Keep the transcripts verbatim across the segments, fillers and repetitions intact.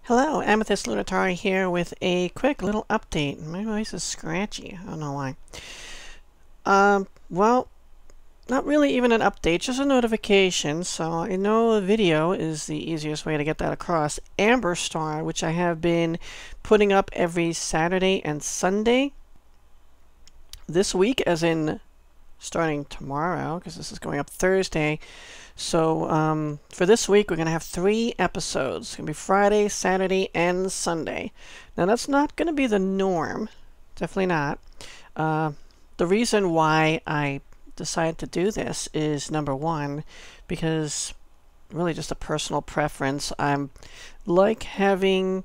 Hello, Amethyst Lunitari here with a quick little update. My voice is scratchy. I don't know why. Um, well, not really even an update, just a notification. So I know a video is the easiest way to get that across. Amber Star, which I have been putting up every Saturday and Sunday this week, as in starting tomorrow, because this is going up Thursday. So um, for this week, we're going to have three episodes. It's going to be Friday, Saturday, and Sunday. Now, that's not going to be the norm. Definitely not. Uh, the reason why I decided to do this is, number one, because really just a personal preference. I'm like having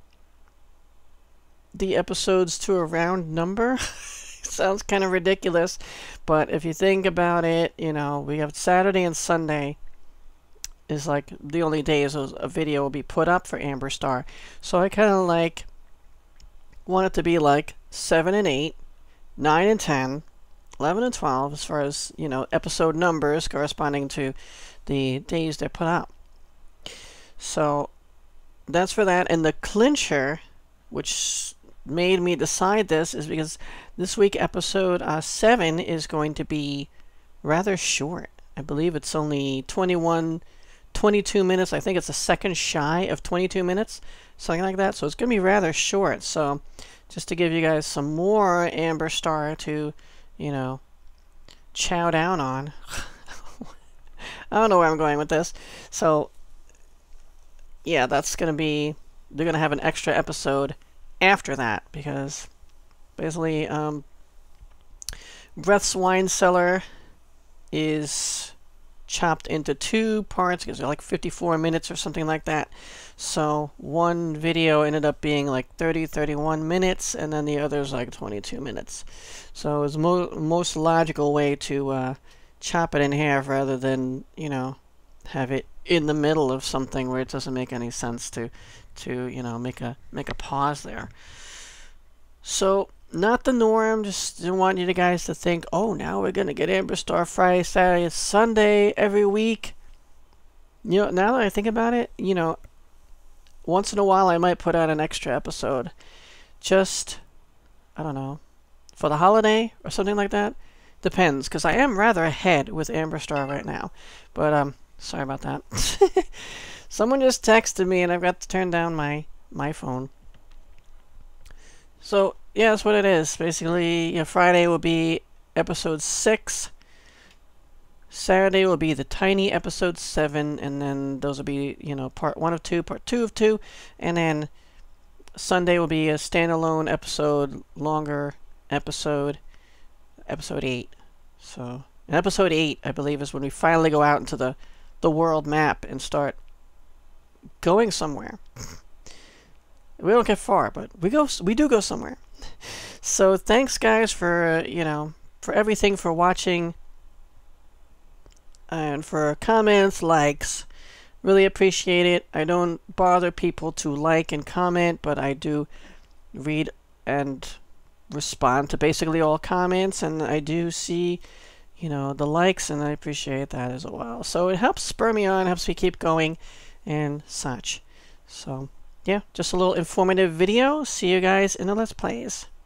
the episodes to a round number. Sounds kind of ridiculous, but if you think about it, you know, we have Saturday and Sunday is like the only days a video will be put up for Amber Star. So I kind of like want it to be like seven and eight, nine and ten, eleven and twelve, as far as, you know, episode numbers corresponding to the days they're put up. So that's for that. And the clincher, which made me decide this, is because this week episode uh, seven is going to be rather short. I believe it's only twenty-one, twenty-two minutes. I think it's a second shy of twenty-two minutes, something like that. So it's going to be rather short. So just to give you guys some more Amber Star to, you know, chow down on. I don't know where I'm going with this. So yeah, that's going to be, they're going to have an extra episode after that, because basically um, Breath's Wine Cellar is chopped into two parts because they're like fifty-four minutes or something like that. So one video ended up being like thirty, thirty-one minutes, and then the other's like twenty-two minutes. So it's mo most logical way to uh, chop it in half rather than, you know, have it in the middle of something where it doesn't make any sense to to you know make a make a pause there. So not the norm. Just didn't want you guys to think, oh, now we're gonna get Amber Star Friday, Saturday, Sunday every week. You know, now that I think about it, you know, once in a while I might put out an extra episode, just, I don't know, for the holiday or something like that. Depends, because I am rather ahead with Amber Star right now. But um sorry about that. Someone just texted me and I've got to turn down my my phone. So yeah, that's what it is. Basically, you know, Friday will be episode six. Saturday will be the tiny episode seven, and then those will be, you know, part one of two, part two of two, and then Sunday will be a standalone episode, longer episode, episode eight. So in episode eight, I believe, is when we finally go out into the the world map and start going somewhere. We don't get far, but we go. We do go somewhere. So thanks, guys, for uh, you know, for everything, for watching, and for comments, likes. Really appreciate it. I don't bother people to like and comment, but I do read and respond to basically all comments, and I do see, you know, the likes, and I appreciate that as well. So it helps spur me on, helps me keep going, and such. So yeah, just a little informative video. See you guys in the Let's Plays.